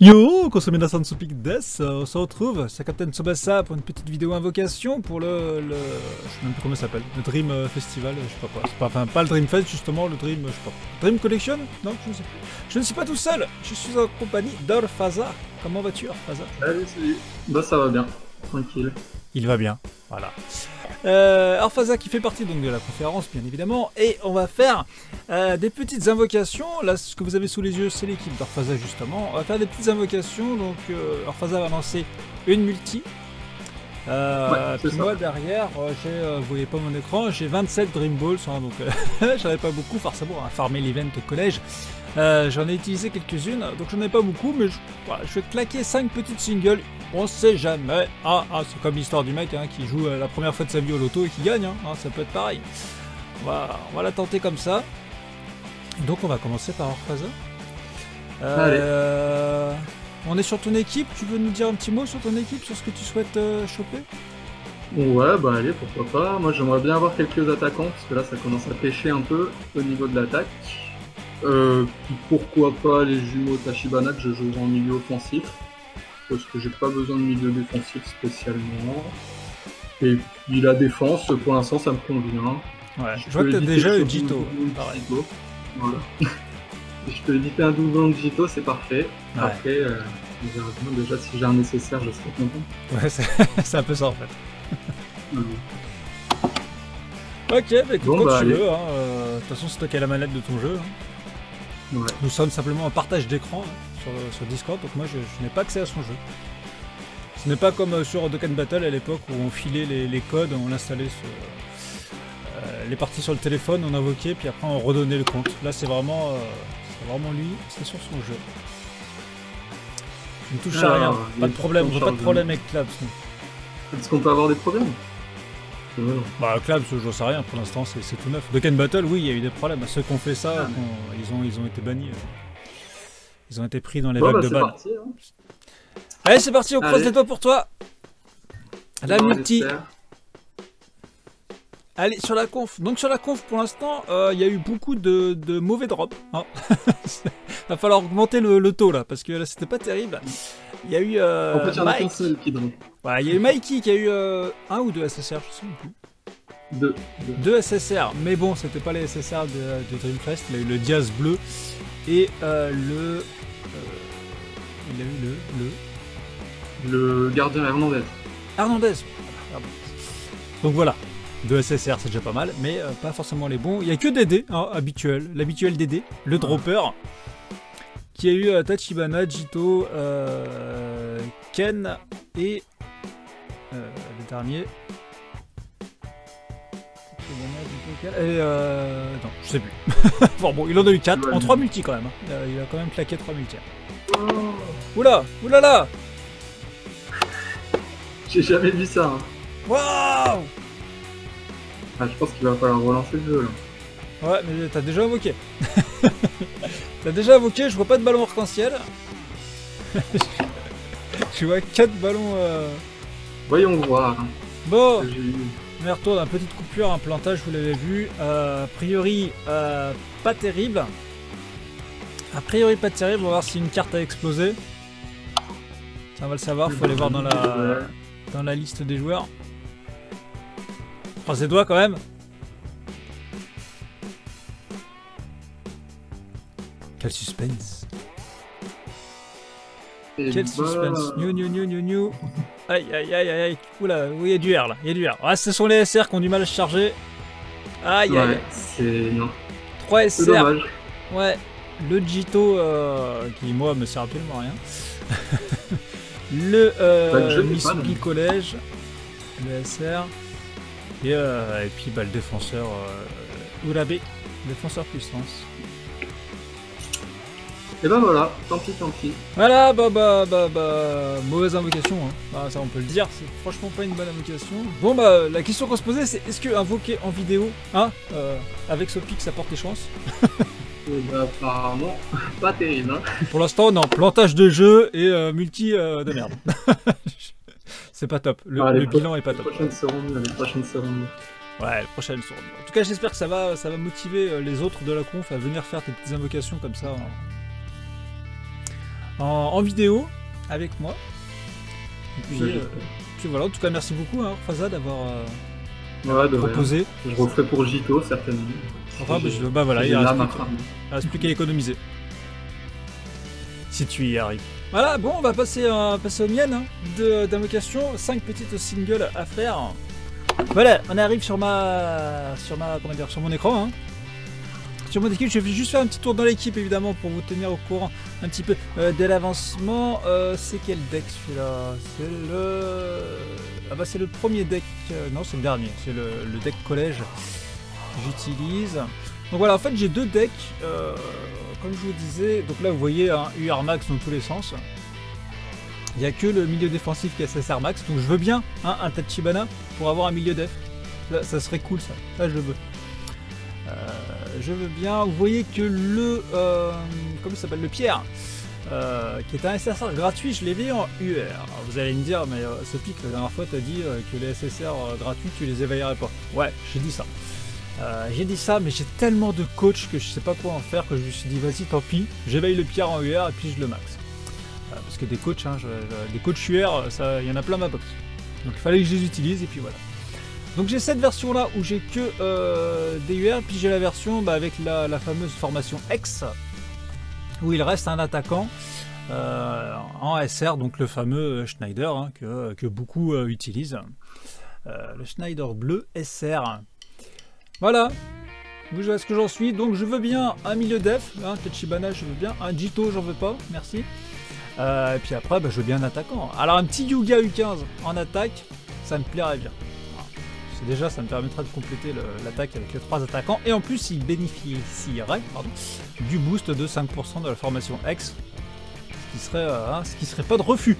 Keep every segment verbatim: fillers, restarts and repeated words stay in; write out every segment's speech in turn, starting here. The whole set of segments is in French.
Yo, consommé d'un Sansupik Death, on se retrouve, c'est Captain Tsubasa pour une petite vidéo invocation pour le, le... je sais même plus comment ça s'appelle, le Dream Festival, je sais pas quoi, c'est pas, enfin pas le Dream Fest justement, le Dream, je sais pas, Dream Collection. Non, je ne sais plus. Je ne suis pas tout seul, je suis en compagnie d'Orfaza. Comment vas-tu, Orfaza? Salut, salut. Bah ça va bien, tranquille. Il va bien, voilà. Euh, Orfaza qui fait partie donc de la conférence bien évidemment, et on va faire euh, des petites invocations. Là ce que vous avez sous les yeux c'est l'équipe d'Orfaza justement. On va faire des petites invocations, donc euh, Orfaza va lancer une multi. Euh, ouais, puis moi derrière, euh, j'ai, euh, vous voyez pas mon écran, j'ai vingt-sept Dream Balls, hein, donc euh, j'en ai pas beaucoup forcément à farmer l'event au collège. Euh, j'en ai utilisé quelques-unes, donc j'en ai pas beaucoup, mais je, voilà, je vais claquer cinq petites singles. On sait jamais. Ah, ah c'est comme l'histoire du mec hein, qui joue euh, la première fois de sa vie au loto et qui gagne. Hein, hein, ça peut être pareil. On va, on va la tenter comme ça. Donc on va commencer par Orfaza. Euh, on est sur ton équipe. Tu veux nous dire un petit mot sur ton équipe, sur ce que tu souhaites euh, choper? Ouais, bah allez, pourquoi pas. Moi j'aimerais bien avoir quelques attaquants, parce que là ça commence à pêcher un peu au niveau de l'attaque. Euh, pourquoi pas les jumeaux Tachibana que je joue en milieu offensif, parce que j'ai pas besoin de milieu défensif spécialement. Et puis la défense, pour l'instant ça me convient. Ouais, je, je vois que t'as déjà eu Jito. Voilà. Je peux éviter un doublon de Jito, c'est parfait. Ouais. Après, euh, on verra bien. Déjà si j'ai un nécessaire, je serai content. Ouais, c'est un peu ça en fait. Mmh. Ok, bah écoute, bon, quand bah, tu allez. veux, hein. euh, de toute façon c'est toi qui as la manette de ton jeu. Hein. Ouais. Nous sommes simplement en partage d'écran hein, sur, sur Discord, donc moi je, je n'ai pas accès à son jeu. Ce n'est pas comme euh, sur Dokkan Battle à l'époque où on filait les, les codes, on installait ce, euh, les parties sur le téléphone, on invoquait, puis après on redonnait le compte. Là c'est vraiment, euh, c'est vraiment lui, c'est sur son jeu. Il ne touche à rien, pas de problème, on n'a pas de problème avec Clabs. Est-ce qu'on peut avoir des problèmes? Ouais. Bah Clabs, je sais rien, pour l'instant c'est tout neuf. Dokkan Battle, oui, il y a eu des problèmes. Ceux qui ont fait ça, ah, mais... ils, ont, ils ont été bannis. Ils ont été pris dans les bon, vagues bah, de ban. Parti, hein. Allez, c'est parti, on croise les doigts pour toi. La bon, multi. Allez, sur la conf. Donc sur la conf, pour l'instant, il euh, y a eu beaucoup de, de mauvais drops. Hein. Va falloir augmenter le, le taux là, parce que là c'était pas terrible. Il y a eu euh, en fait, il y en a qu'un seul qui drop. Ouais, il y a eu Mikey qui a eu euh, un ou deux S S R, je sais plus. Deux. Deux. Deux S S R, mais bon, c'était pas les S S R de, de Dreamfest. Il a eu le Diaz bleu et euh, le. Euh, il a eu le. Le, le gardien Hernandez. Hernandez. Donc voilà. Deux S S R, c'est déjà pas mal, mais euh, pas forcément les bons. Il n'y a que D D, hein, habituel, l'habituel D D, le dropper, qui a eu euh, Tachibana, Jito, euh, Ken et euh, le dernier. Et euh, non, je sais plus. Bon, bon, il en a eu quatre, en trois multi quand même. Hein. Il, a, il a quand même claqué trois multi. Oh. Oula, oulala. J'ai jamais vu ça. Hein. Waouh. Ah, je pense qu'il va falloir relancer le jeu là. Ouais, mais t'as déjà invoqué. T'as déjà invoqué, je vois pas de ballon arc-en-ciel. Je vois quatre ballons. Euh... Voyons voir. Bon, on retourne à petite coupure, un plantage, vous l'avez vu. Euh, a priori, euh, pas terrible. A priori, pas terrible. On va voir si une carte a explosé. Ça, on va le savoir, faut aller voir dans la, dans la liste des joueurs. Croise les doigts quand même. Quel suspense. Et Quel bah... suspense. New, new, new, new, new. Aïe, aïe, aïe, aïe, aïe. Oula, oui, il y a du R là. Il y a du R. Ah, ce sont les S R qui ont du mal à se charger. Aïe, ouais, aïe. c'est... non. trois S R. Dommage. Ouais. Le Jito, euh, qui, moi, me sert absolument à rien. le euh, Misugi Collège. Le S R. Et, euh, et puis bah, le défenseur euh, Urabe, défenseur puissance. Et bah voilà, tant pis, tant pis. Voilà, bah bah bah bah, mauvaise invocation, hein. Bah, ça on peut le dire, c'est franchement pas une bonne invocation. Bon bah, la question qu'on se posait c'est est-ce que invoquer en vidéo, hein, euh, avec ce pic ça porte des chances? Et bah apparemment, pas terrible, hein. Pour l'instant non, plantage de jeu et euh, multi euh, de merde. C'est pas top, le, ah, le bilan est pas top. Les prochaines seront mieux, les prochaines seront mieux. Ouais, les prochaines seront mieux. En tout cas, j'espère que ça va, ça va motiver les autres de la conf à venir faire tes petites invocations comme ça. en, en vidéo avec moi. Et puis, Ouais, euh, puis voilà, en tout cas merci beaucoup hein, Fazza d'avoir euh, Ouais, de proposé. rien. Je referai pour Jito certainement. Enfin, bah, je- bah voilà, J'ai il reste l'âme plus à qu'à- femme. il reste plus qu'à économiser. Si tu y arrives. Voilà, bon, on va passer, euh, passer aux miennes hein, de- d'invocation. cinq petites singles à faire. Voilà, on arrive sur ma, sur ma, comment dire, sur mon écran. Hein. Sur mon équipe, je vais juste faire un petit tour dans l'équipe évidemment pour vous tenir au courant un petit peu euh, de l'avancement. Euh, c'est quel deck celui-là? C'est le, ah bah c'est le premier deck. euh, non, c'est le dernier. C'est le, le deck collège que j'utilise. Donc voilà, en fait j'ai deux decks. Euh, comme je vous disais, donc là vous voyez un U R max dans tous les sens. Il n'y a que le milieu défensif qui est S S R max, donc je veux bien hein, un Tachibana pour avoir un milieu def. Ça, ça serait cool ça, ça je veux. Euh, je veux bien, vous voyez que le... Euh, comment il s'appelle? Le Pierre, euh, qui est un S S R gratuit, je l'ai vu en U R. Alors, vous allez me dire, mais euh, ce pic, la dernière fois tu as dit euh, que les S S R euh, gratuits tu les éveillerais pas. Ouais, j'ai dit ça. Euh, j'ai dit ça, mais j'ai tellement de coachs que je sais pas quoi en faire que je me suis dit vas-y tant pis, j'éveille le Pierre en U R et puis je le max. Euh, parce que des coachs, hein, je, je, des coachs U R, il y en a plein ma box. Donc il fallait que je les utilise et puis voilà. Donc j'ai cette version là où j'ai que euh, des U R, puis j'ai la version bah, avec la, la fameuse formation X, où il reste un attaquant euh, en S R, donc le fameux Schneider hein, que, que beaucoup euh, utilisent. Euh, le Schneider bleu S R. Voilà, vous voyez ce que j'en suis, donc je veux bien un milieu def, hein, Tachibana je veux bien, un Jito j'en veux pas, merci. Euh, et puis après bah, je veux bien un attaquant. Alors un petit Yuga U quinze en attaque, ça me plairait bien. C'est déjà ça me permettrait de compléter l'attaque avec les trois attaquants, et en plus il bénéficierait pardon, du boost de cinq pour cent de la formation X, ce qui serait, euh, hein, ce qui serait pas de refus.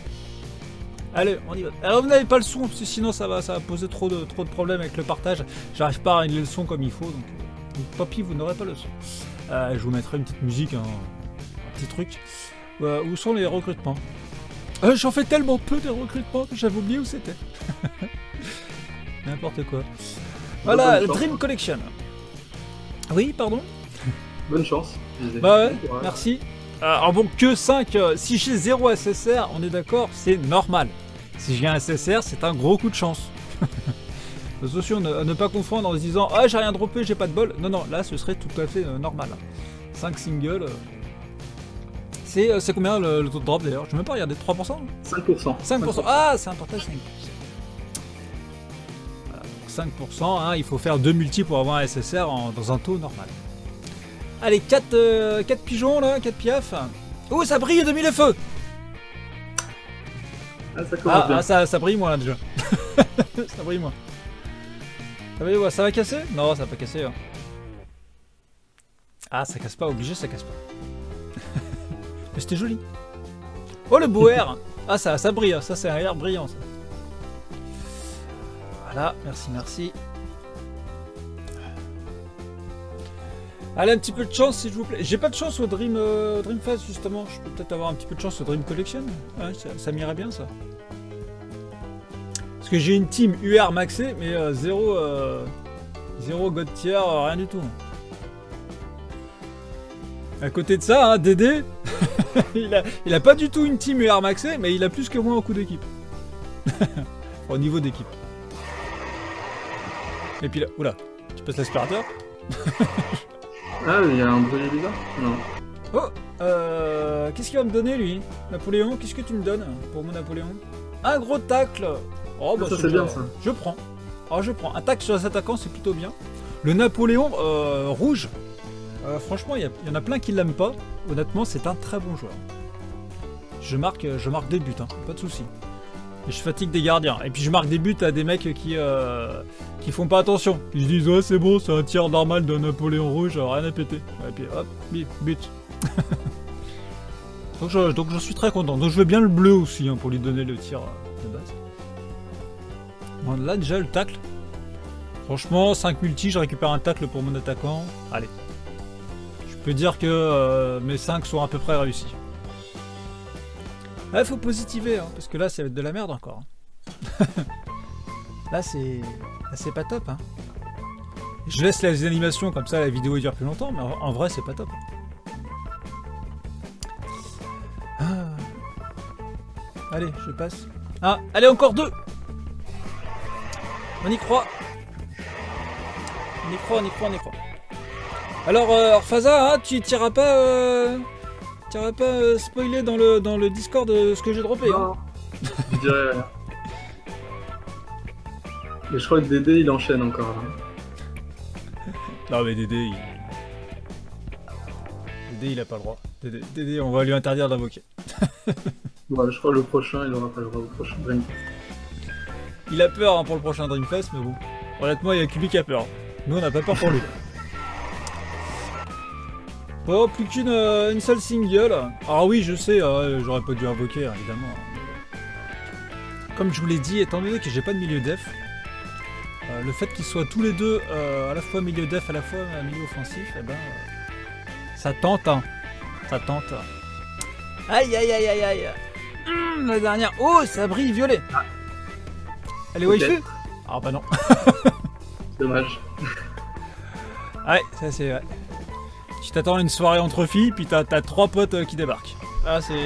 Allez, on y va. Alors vous n'avez pas le son, parce que sinon ça va, ça va poser trop de, trop de problèmes avec le partage. J'arrive pas à régler le son comme il faut, donc, euh, donc papy, vous n'aurez pas le son. Euh, je vous mettrai une petite musique, hein, un petit truc. Euh, où sont les recrutements? euh, J'en fais tellement peu de recrutements que j'avais oublié où c'était. N'importe quoi. Voilà, Dream Collection. Oui, pardon? Bonne chance. Bah ouais, ouais. Merci. Alors bon, que cinq, euh, si j'ai zéro S S R, on est d'accord, c'est normal. Si j'ai un S S R, c'est un gros coup de chance. Attention à ne, à ne pas confondre en se disant « Ah, j'ai rien droppé, j'ai pas de bol ». Non, non, là, ce serait tout à fait euh, normal. cinq singles. Euh... C'est euh, combien le, le taux de drop d'ailleurs? Je ne vais même pas regarder, trois pour cent cinq pour cent. cinq pour cent. Ah, c'est important, cinq pour cent. Voilà, cinq pour cent, hein, il faut faire deux multis pour avoir un S S R en, dans un taux normal. Allez, quatre, euh, quatre pigeons là, quatre piafs. Oh, ça brille de mille feux. Ah, ça commence ah, bien. Ah, ça, ça brille moi là déjà. Ça brille moi. Ça va, ça va casser? Non, ça va pas casser. Hein. Ah, ça casse pas, obligé, ça casse pas. Mais c'était joli. Oh, le beau air. Ah, ça, ça brille, ça c'est un air brillant ça. Voilà, merci, merci. Allez, un petit peu de chance s'il vous plaît. J'ai pas de chance au Dream, euh, Dream Fest justement. Je peux peut-être avoir un petit peu de chance au Dream Collection. Ouais, ça ça m'irait bien ça. Parce que j'ai une team U R maxée, mais euh, zéro, euh, zéro God tier, euh, rien du tout. À côté de ça, hein, Dédé, il, a, il a pas du tout une team U R maxée, mais il a plus que moi en coup d'équipe. Au niveau d'équipe. Et puis là, oula, tu passes l'aspirateur. Ah, il y a un bruit bizarre? Non. Oh, euh, qu'est-ce qu'il va me donner lui? Napoléon, qu'est-ce que tu me donnes pour mon Napoléon? Un gros tacle. Oh bah ça c'est bien ça. Je prends. Oh je prends. Un tacle sur les attaquants c'est plutôt bien. Le Napoléon euh, rouge, euh, franchement il y, y en a plein qui l'aiment pas. Honnêtement c'est un très bon joueur. Je marque, je marque des buts, hein, pas de souci. Et je fatigue des gardiens. Et puis je marque des buts à des mecs qui euh, qui font pas attention. Ils se disent ouais c'est bon, c'est un tir normal d'un Napoléon rouge, rien à péter. Et puis hop, but. donc, je, donc je suis très content. Donc je veux bien le bleu aussi hein, pour lui donner le tir de base. Bon là déjà le tacle. Franchement, cinq multi, je récupère un tacle pour mon attaquant. Allez. Je peux dire que euh, mes cinq sont à peu près réussis. Là, il faut positiver, hein, parce que là, ça va être de la merde encore. Là, c'est c'est pas top. Hein. Je laisse les animations, comme ça, la vidéo dure plus longtemps, mais en, en vrai, c'est pas top. Allez, je passe. Ah, allez, encore deux. On y croit. On y croit, on y croit, on y croit. Alors, euh, Orphaza, hein, tu t'iras pas, euh, t'iras pas euh, spoiler dans le, dans le Discord de ce que j'ai droppé. Non, hein. Je dirais rien. Mais je crois que Dédé, il enchaîne encore. Là. Non, mais Dédé, il... Dédé, il a pas le droit. Dédé, Dédé, on va lui interdire d'invoquer. Ouais, je crois que le prochain, il aura pas le droit au prochain Dreamfest. Il a peur hein, pour le prochain Dreamfest, mais bon. Honnêtement, il y a que lui qui a peur. Nous, on n'a pas peur pour lui. Bon, plus qu'une euh, une seule single. Alors oui, je sais, euh, j'aurais pas dû invoquer, hein, évidemment. Comme je vous l'ai dit, étant donné que j'ai pas de milieu def, euh, le fait qu'ils soient tous les deux euh, à la fois milieu def, à la fois euh, milieu offensif, eh ben, euh, ça tente, hein. Ça tente. Aïe, aïe, aïe, aïe, aïe. Mmh, la dernière. Oh, ça brille violet. Ah. Elle est waifu. Ah bah non. Dommage. Ouais, ça c'est vrai. Tu t'attends à une soirée entre filles, puis t'as trois potes euh, qui débarquent. Ah, c'est...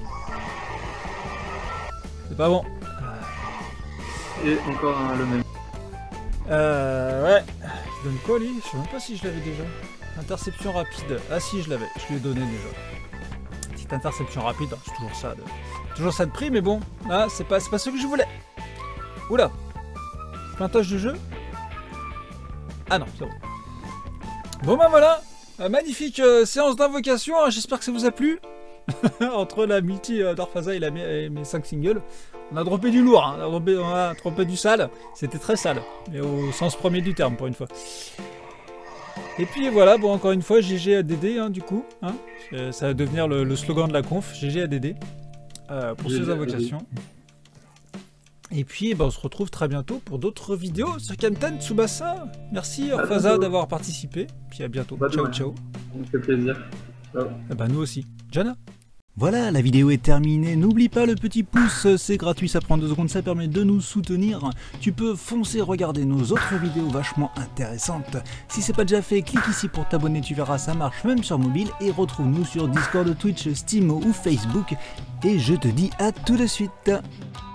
C'est pas bon. Et encore un, le même. Euh... Ouais. Il donne quoi, lui? Je sais même pas si je l'avais déjà. Interception rapide. Ah si, je l'avais. Je lui ai donné déjà. Petite interception rapide. C'est toujours ça de... Toujours ça de prix, mais bon. Ah, c'est pas, pas ce que je voulais. Oula. Plantage de jeu. Ah non, c'est bon. Bon bah voilà. Euh, magnifique euh, séance d'invocation, hein, j'espère que ça vous a plu. Entre la multi euh, d'Orphaza et, la, et mes cinq singles, on a droppé du lourd, hein, on, a droppé, on a droppé du sale, c'était très sale, mais au sens premier du terme pour une fois. Et puis voilà, bon encore une fois, G G à Dédé hein, du coup, hein, ça va devenir le, le slogan de la conf, G G à Dédé, euh, pour ces invocations. Et puis bah, on se retrouve très bientôt pour d'autres vidéos sur Kanten Tsubasa. Merci Orphaza d'avoir participé. Puis à bientôt. Bah, ciao, ciao. Ça me fait plaisir. Ciao. Et bah, nous aussi. Jana. Voilà, la vidéo est terminée. N'oublie pas le petit pouce, c'est gratuit, ça prend deux secondes, ça permet de nous soutenir. Tu peux foncer regarder nos autres vidéos vachement intéressantes. Si c'est pas déjà fait, clique ici pour t'abonner, tu verras, ça marche même sur mobile. Et retrouve-nous sur Discord, Twitch, Steam ou Facebook. Et je te dis à tout de suite.